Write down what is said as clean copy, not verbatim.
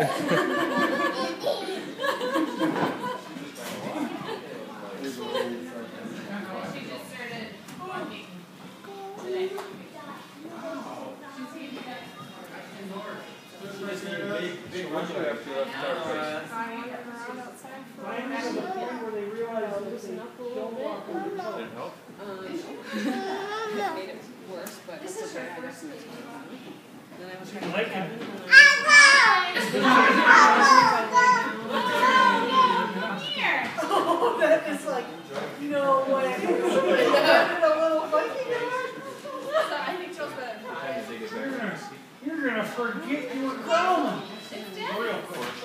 Made it worse, but it's okay. I got some time. Then I was trying to like it. Oh, that is like, no way. A little funky there. I think Joe's better. You're gonna forget you were growing. It's dead. Real quick.